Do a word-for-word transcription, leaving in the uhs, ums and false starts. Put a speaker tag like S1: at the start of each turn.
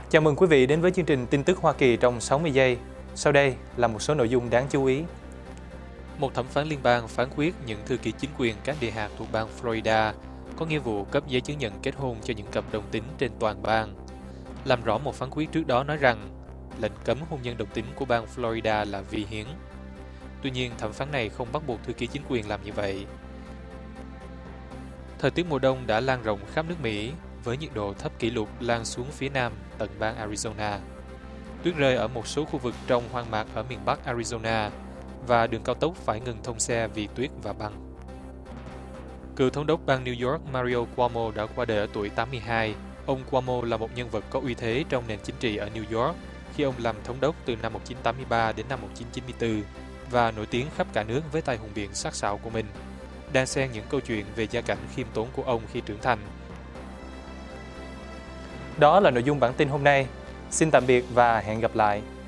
S1: Chào mừng quý vị đến với chương trình tin tức Hoa Kỳ trong sáu mươi giây. Sau đây là một số nội dung đáng chú ý. Một thẩm phán liên bang phán quyết những thư ký chính quyền các địa hạt thuộc bang Florida có nghĩa vụ cấp giấy chứng nhận kết hôn cho những cặp đồng tính trên toàn bang. Làm rõ một phán quyết trước đó nói rằng lệnh cấm hôn nhân đồng tính của bang Florida là vi hiến. Tuy nhiên, thẩm phán này không bắt buộc thư ký chính quyền làm như vậy. Thời tiết mùa đông đã lan rộng khắp nước Mỹ, với nhiệt độ thấp kỷ lục lan xuống phía nam tận bang Arizona. Tuyết rơi ở một số khu vực trong hoang mạc ở miền Bắc Arizona và đường cao tốc phải ngừng thông xe vì tuyết và băng. Cựu thống đốc bang New York Mario Cuomo đã qua đời ở tuổi tám mươi hai. Ông Cuomo là một nhân vật có uy thế trong nền chính trị ở New York khi ông làm thống đốc từ năm một nghìn chín trăm tám mươi ba đến năm một nghìn chín trăm chín mươi tư và nổi tiếng khắp cả nước với tài hùng biện sắc sảo của mình, đan xen những câu chuyện về gia cảnh khiêm tốn của ông khi trưởng thành. Đó là nội dung bản tin hôm nay. Xin tạm biệt và hẹn gặp lại.